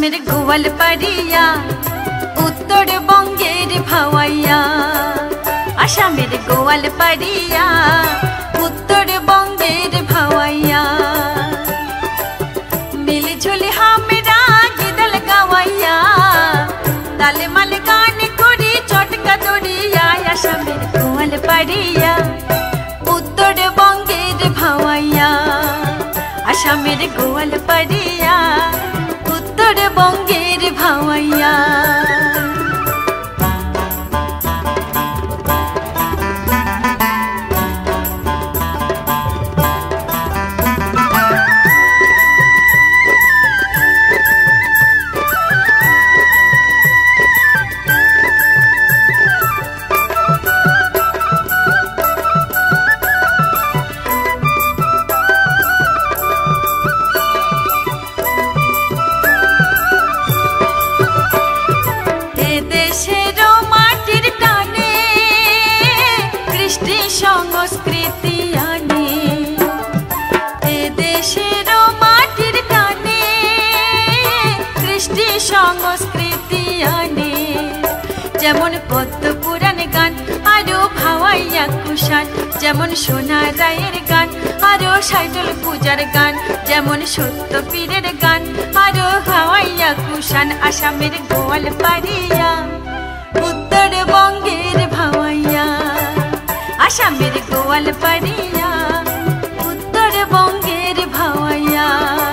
আসামের গোয়ালপাড়িয়া, উত্তরবঙ্গের ভাওয়াইয়া। আসামের গোয়ালপাড়িয়া, উত্তরবঙ্গের ভাওয়াইয়া। মিলঝুলি হামরা গিদল গাওয়াইয়া, তালে মাল গান করি চটকা দড়িয়া। আসামের গোয়ালপাড়িয়া, উত্তরবঙ্গের ভাওয়াইয়া। আসামের গোয়ালপাড়িয়া, উত্তরবঙ্গের ভাওয়াইয়া। সংস্কৃতি আনে এ দেশের মাটির টানে, কৃষ্টি সংস্কৃতি আনে। যেমন পদ্ম পুরাণ গান আরো ভাওয়াইয়া কুষাণ, যেমন সোনা রায়ের গান আরো সাইডল পূজার গান, যেমন সত্য পীরের গান আরো ভাওয়াইয়া কুষাণ। আসামের গোয়ালপাড়িয়া, উত্তরবঙ্গের ভাওয়াইয়া। আসামের গোয়ালপাড়িয়া, উত্তরবঙ্গের ভাওয়াইয়া।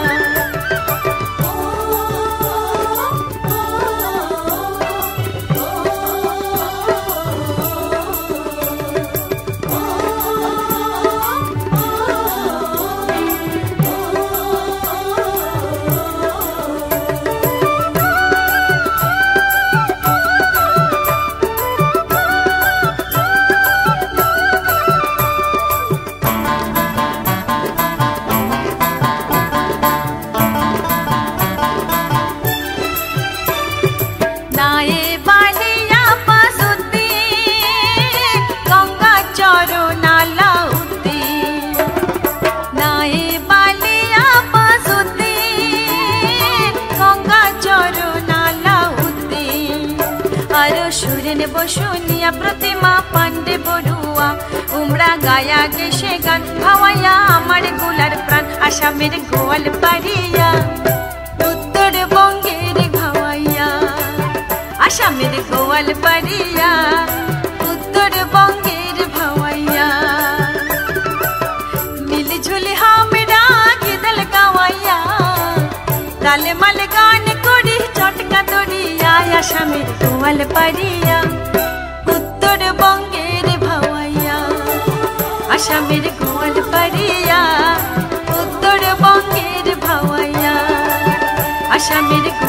সুরেন বসুনিয়া প্রতিমা পান্ডে বড়ুয়া, উমরা গায়া গেছে গান ভাওয়াইয়া আমার গোলার প্রাণ। আসামের গোয়ালপাড়িয়া, উত্তরবঙ্গের ভাওয়াইয়া। আসামের গোয়ালপাড়িয়া, উত্তরবঙ্গের ভাওয়াইয়া। মিলঝুলি হামরা গিদল গাওয়াইয়া, তালে মাল গান করি চটকা দড়িয়া। আসামের গোয়ালপাড়িয়া, উত্তরবঙ্গের ভাওয়াইয়া। আসামের গোয়ালপাড়িয়া, উত্তরবঙ্গের ভাওয়াইয়া। আসামের